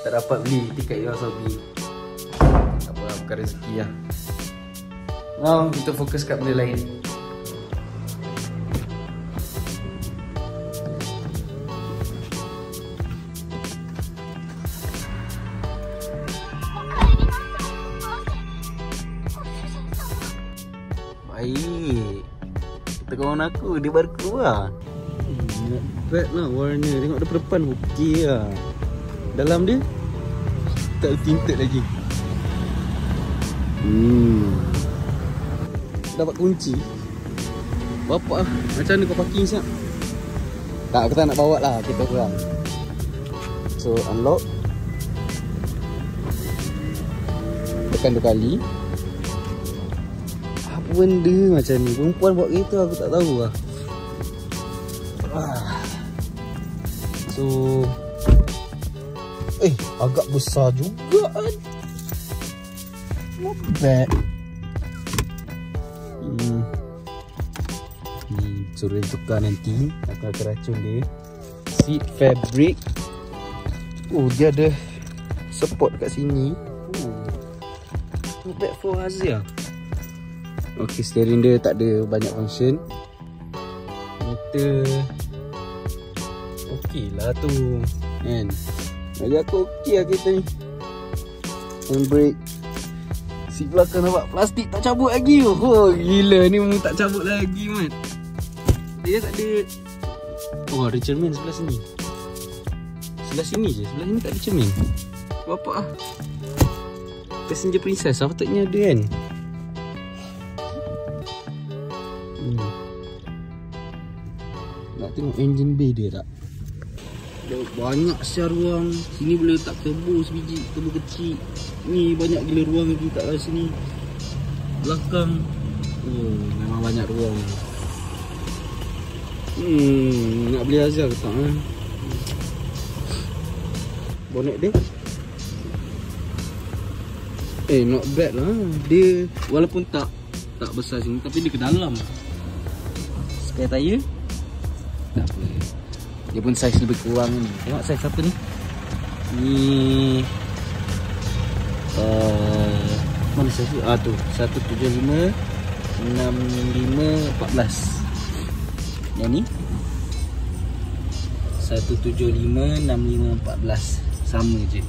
tak dapat beli tiket Yoasobi. Tak apa, bukan rezeki lah. Now kita fokus kat benda lain. Baik. Kita kawan aku, dia baru keluar. Not bad lah warna. Tengok depan okey lah. Dalam dia tak tinted lagi. Dapat kunci. Bapak macam mana kau parking siap? Tak, aku tak nak bawa lah, kita orang. So unlock. Tekan 2 kali. Apa benda macam ni? Perempuan buat kereta aku tak tahu lah. So agak besar juga kan. Not bad. Ni suruh tukar nanti. Aku akan racun dia. Seat fabric. Oh, dia ada support kat sini. Not bad for Azia. Okay, steering dia tak ada banyak function. Meter okey lah tu kan. Bagi aku okey lah kereta ni. Handbrake. Seat belakang nampak plastik tak cabut lagi. Oh gila, ni memang tak cabut lagi man. Dia tak ada. Oh, ada cermin sebelah sini. Sebelah sini je, sebelah sini tak ada cermin. Bapak ah. Passenger princess sepatutnya ada kan. Nak tengok engine bay dia tak? Banyak siar ruang. Sini boleh letak turbo sebiji, turbo kecil. Ni banyak gila ruang lagi kat dalam sini. Belakang. Oh, memang banyak ruang. Nak beli Azia ke tak? Bonet dia. Not bad lah. Dia walaupun tak besar sini, tapi dia ke dalam. Spare tire. Tak apa. Dia pun saiz lebih kurang ni. Tengok saiz apa ni? Ni mana saiz tu? Tu 175 65 14. Yang ni 175 65 14. Sama je.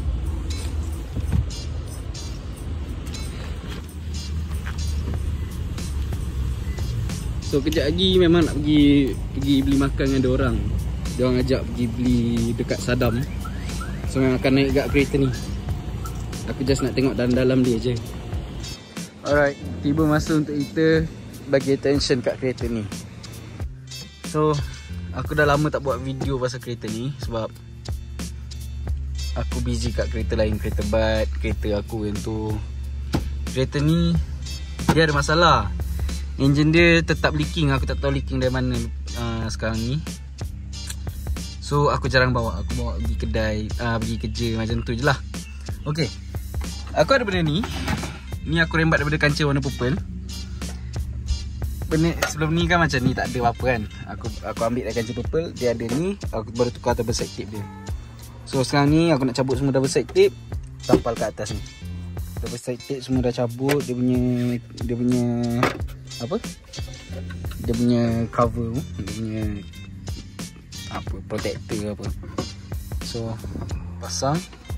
So kejap lagi memang nak pergi beli makan dengan diorang. Diorang ajak pergi beli dekat Sadam. So memang akan naik kat kereta ni. Aku just nak tengok dalam-dalam dia je. Alright, tiba masa untuk kita bagi attention kat kereta ni. So aku dah lama tak buat video pasal kereta ni sebab aku busy kat kereta lain, kereta bad, kereta aku yang tu. Kereta ni dia ada masalah. Enjin dia tetap leaking. Aku tak tahu leaking dari mana sekarang ni. So aku jarang bawa. Aku bawa pergi kedai, pergi kerja macam tu je lah. Okay, aku ada benda ni. Ni aku rembat daripada kancil warna purple. Benda sebelum ni kan macam ni, tak ada apa-apa kan. Aku ambil dari kancil purple. Dia ada ni. Aku baru tukar double side tape dia. So sekarang ni aku nak cabut semua double side tape, tampal kat atas ni. Double side tape semua dah cabut. Dia punya apa? Dia punya cover, dia punya apa, protector apa. So pasang,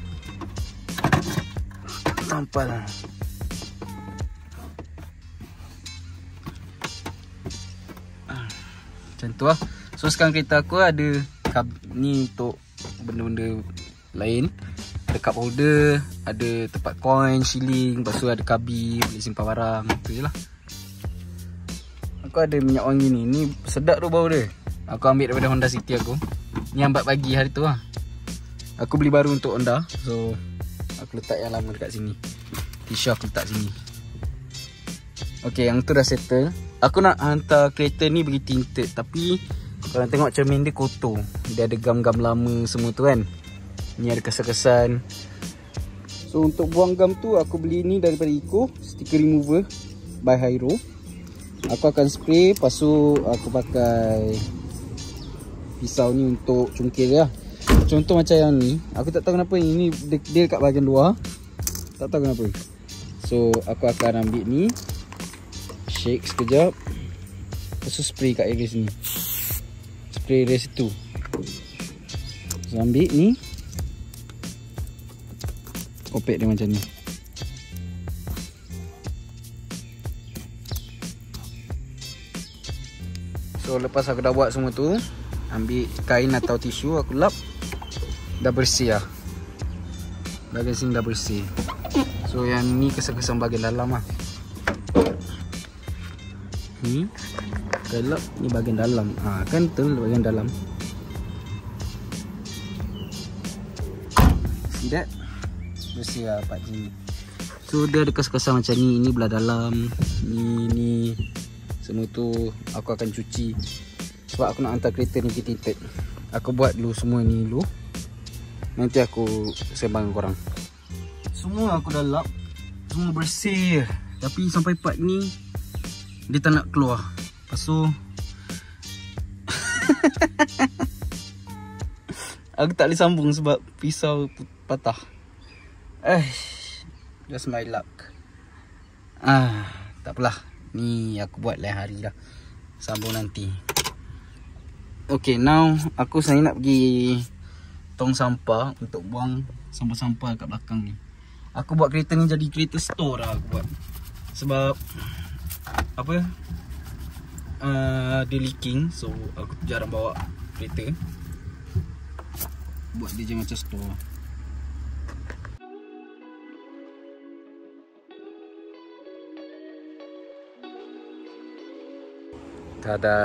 tampal. Macam tu lah. So sekarang kereta aku ada ni untuk benda-benda lain. Ada cup holder, ada tempat coin, shilling, lepas tu ada kabi, boleh simpan barang. Tu je lah. Aku ada minyak wangi ni. Ni sedap tu bau dia. Aku ambil daripada Honda City aku. Ni Ambat bagi hari tu lah. Aku beli baru untuk Honda. So aku letak yang lama dekat sini. T-shirt aku letak sini. Okay, yang tu dah settle. Aku nak hantar kereta ni bagi tinted. Tapi kalau tengok cermin dia kotor. Dia ada gam-gam lama semua tu kan. Ni ada kesan-kesan. So untuk buang gam tu aku beli ni daripada Eco, sticker remover by Hyro. Aku akan spray, lepas tu aku pakai pisau ni untuk cungkil lah. contoh macam yang ni, aku tak tahu kenapa ini dia dekat bahagian luar. Tak tahu kenapa. So aku akan ambil ni, shake sekejap, lepas tu spray kat area sini, spray area situ. So ambil ni, kopek dia macam ni. So lepas aku dah buat semua tu, ambil kain atau tisu, aku lap. Dah bersih lah. Bahagian sini dah bersih. So yang ni kesan-kesan bahagian dalam lah. Ni kalau ni bahagian dalam. Kan tu bahagian dalam. See that? Bersih lah part sini. So dia ada kesan-kesan macam ni. Ini belah dalam. Ni semua tu aku akan cuci. Sebab aku nak hantar kereta ni ke tinted. Aku buat dulu semua ni dulu. Nanti aku sembang dengan korang. Semua aku dah lap. Semua bersih. Tapi sampai part ni dia tak nak keluar. Lepas tu aku tak boleh sambung sebab pisau patah. Just my luck. Tak apalah. Ni aku buat lain hari dah. Sambung nanti. Okay, now aku sebenarnya nak pergi tong sampah untuk buang sampah-sampah kat belakang ni. Aku buat kereta ni jadi kereta store lah aku buat. Sebab apa? Dia leaking, so aku jarang bawa kereta. Buat dia je macam store. Tada.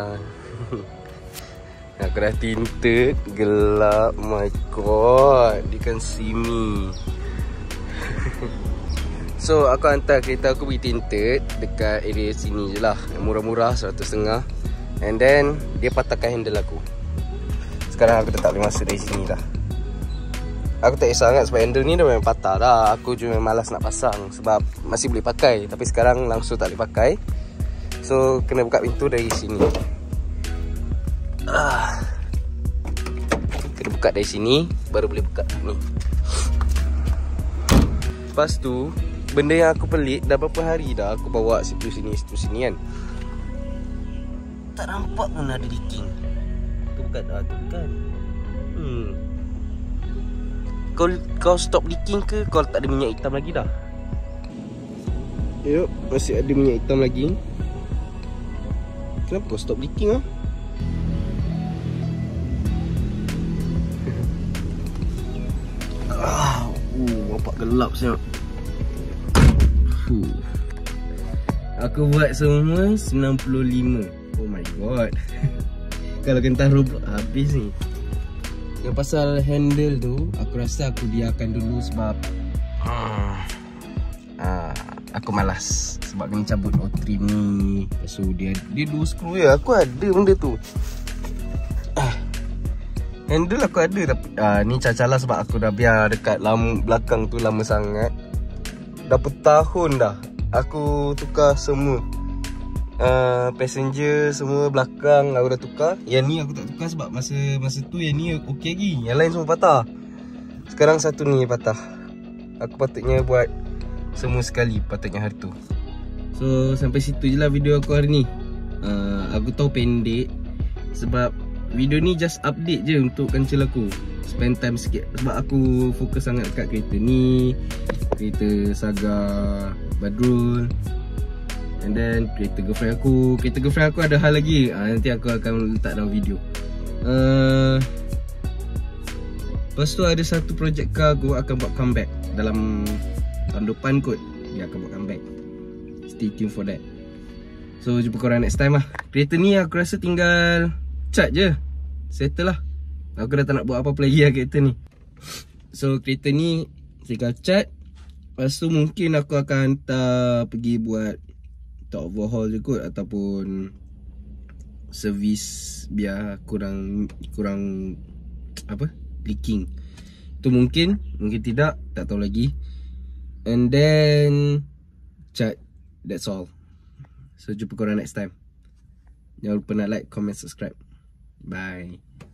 Aku dah tinted. Gelap. My god, you can see me. So aku hantar kereta aku pergi tinted dekat area sini je lah. Murah-murah, 100.5. And then dia patahkan handle aku. Sekarang aku dah tak boleh masuk dari sini dah. Aku tak kisah sangat sebab handle ni dah memang patah dah. Aku cuma malas nak pasang sebab masih boleh pakai. Tapi sekarang langsung tak boleh pakai. So kena buka pintu dari sini. Kena buka dari sini baru boleh buka ni. Lepas tu benda yang aku pelik, dah berapa hari dah aku bawa situ sini kan. Tak nampak pun ada leaking. Tu bukan, tu bukan. Kau stop leaking ke kau tak ada minyak hitam lagi dah? Yup, masih ada minyak hitam lagi. Kenapa stop leaking ah? Bapak gelap siap. Aku buat semua 95. Oh my god. Kalau kentang robot habis ni. Yang pasal handle tu, aku rasa aku biarkan dulu sebab aku malas sebab kena cabut O-trim ni. So dia 2 skru ya. Aku ada benda tu. Handle aku ada tapi ni cacalah sebab aku dah biar dekat belakang tu lama sangat. Dah bertahun dah aku tukar semua. Passenger semua belakang aku dah tukar. Yang ni aku tak tukar sebab masa tu yang ni okey lagi. Yang lain semua patah. Sekarang satu ni patah. Aku patutnya buat semua sekali patutnya hari tu. So sampai situ je lah video aku hari ni. Aku tahu pendek sebab video ni just update je untuk kancil aku. Spend time sikit sebab aku fokus sangat kat kereta ni, kereta Saga Badrul, and then kereta girlfriend aku. Kereta girlfriend aku ada hal lagi, nanti aku akan letak dalam video. Lepas tu ada satu projek car aku akan buat comeback dalam tahun depan kot. Dia akan buat comeback. Stay tuned for that. So jumpa korang next time lah. Kereta ni aku rasa tinggal cat je, settle lah. Aku dah tak nak buat apa-apa lagi lah kereta ni. So kereta ni tinggal cat. Lepas tu mungkin aku akan hantar pergi buat top overhaul je kot, ataupun servis biar kurang apa, leaking. Tu mungkin tidak, tak tahu lagi. And then cat, that's all. So jumpa korang next time. Jangan lupa nak like, comment, subscribe. Bye.